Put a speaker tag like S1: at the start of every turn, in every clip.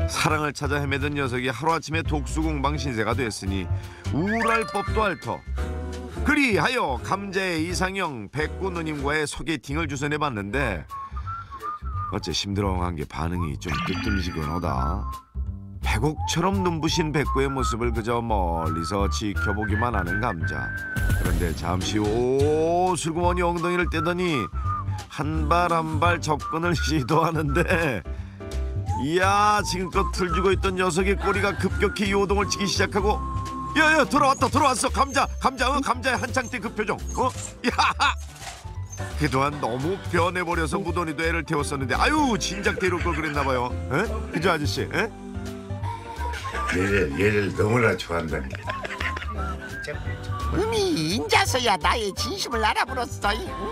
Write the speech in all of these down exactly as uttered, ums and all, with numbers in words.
S1: 사랑을 찾아 헤매던 녀석이 하루아침에 독수공방 신세가 됐으니 우울할 법도 앓터. 그리하여 감자의 이상형 백구 누님과의 소개팅을 주선해봤는데 어째 심드렁한 게 반응이 좀 뜨끔지근하다. 백옥처럼 눈부신 백구의 모습을 그저 멀리서 지켜보기만 하는 감자. 그런데 잠시 후 슬그머니 엉덩이를 떼더니 한 발 한 발 접근을 시도하는데 이야, 지금껏 풀쥐고 있던 녀석의 꼬리가 급격히 요동을 치기 시작하고 야야 돌아왔다 돌아왔어 감자 감자 어 감자의 한창 때 그 표정 어? 야! 그동안 너무 변해버려서 무던히도 애를 태웠었는데 아유 진작 데려올 걸 그랬나봐요. 에? 그죠 아저씨? 에?
S2: 얘를, 얘를 너무나 좋아한다니까.
S3: 음이 인자서야 나의 진심을 알아버렸어.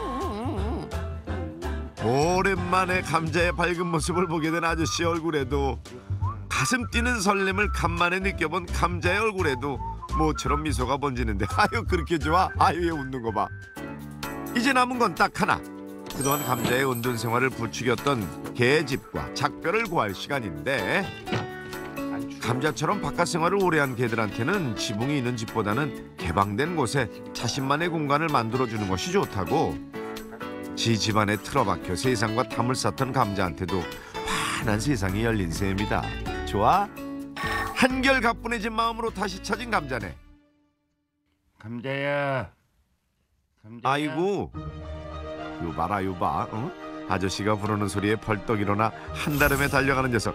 S1: 오랜만에 감자의 밝은 모습을 보게 된 아저씨 얼굴에도 가슴 뛰는 설렘을 간만에 느껴본 감자의 얼굴에도 모처럼 미소가 번지는데 아유 그렇게 좋아? 아유 얘 웃는 거 봐. 이제 남은 건 딱 하나. 그동안 감자의 은둔 생활을 부추겼던 개집과 작별을 구할 시간인데 감자처럼 바깥 생활을 오래 한 개들한테는 지붕이 있는 집보다는 개방된 곳에 자신만의 공간을 만들어주는 것이 좋다고. 지 집안에 틀어박혀 세상과 탐을 쌓던 감자한테도 환한 세상이 열린 셈이다. 좋아? 한결 가뿐해진 마음으로 다시 찾은 감자네.
S2: 감자야. 감자야.
S1: 아이고 요 봐라 요 봐. 어? 아저씨가 부르는 소리에 벌떡 일어나 한달음에 달려가는 녀석.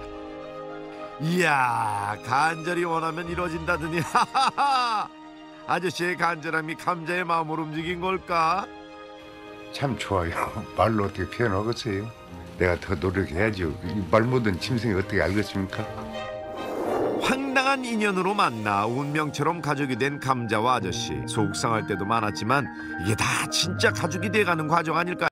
S1: 이야 간절히 원하면 이루어진다더니 하하하. 아저씨의 간절함이 감자의 마음을 움직인 걸까?
S2: 참 좋아요. 말로 어떻게 표현하겠어요? 내가 더 노력해야죠. 말 못한 짐승이 어떻게 알겠습니까?
S1: 황당한 인연으로 만나 운명처럼 가족이 된 감자와 아저씨. 속상할 때도 많았지만 이게 다 진짜 가족이 돼가는 과정 아닐까?